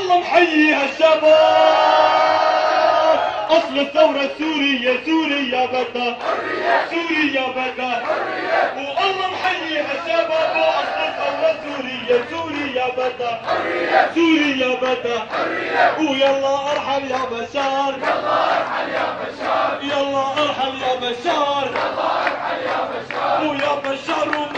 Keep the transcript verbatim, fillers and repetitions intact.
والله محييها الشباب. اصل الثورة السورية سوريا بدها سوريا بدها، والله محييها الشباب. واصل الثورة السورية سوريا بدها سوريا بدها. ويلا ارحل يا بشار، يلا ارحل يا بشار، يلا ارحل يا بشار، يلا ارحل يا بشار. ويا بشار